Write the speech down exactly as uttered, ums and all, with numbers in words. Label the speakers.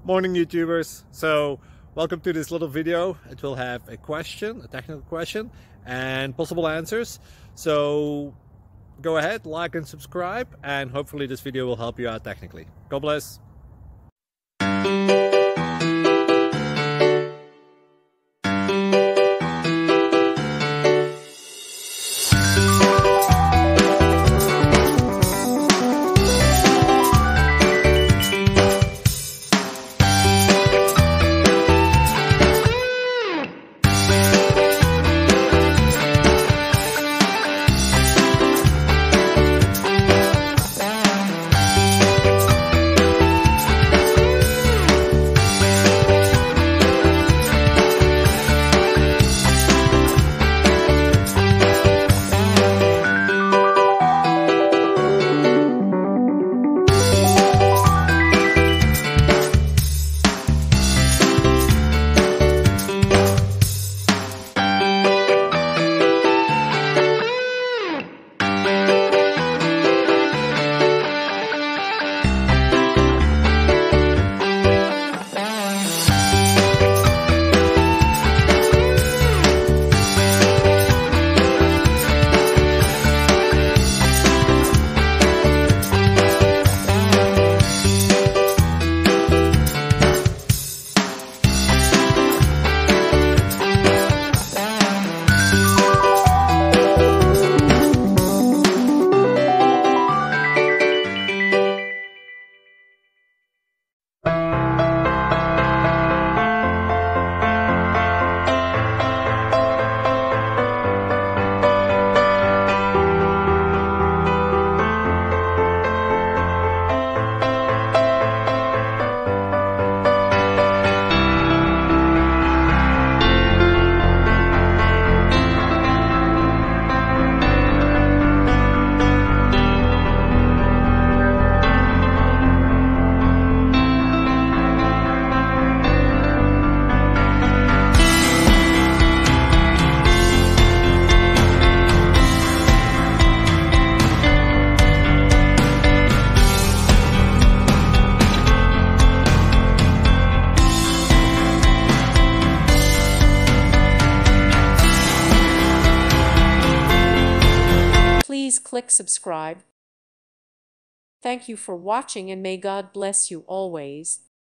Speaker 1: Morning YouTubers. So welcome to this little video. It will have a question, a technical question, and possible answers. So go ahead, like and subscribe, and hopefully this video will help you out technically. God bless.
Speaker 2: Please click subscribe. Thank you for watching and may God bless you always.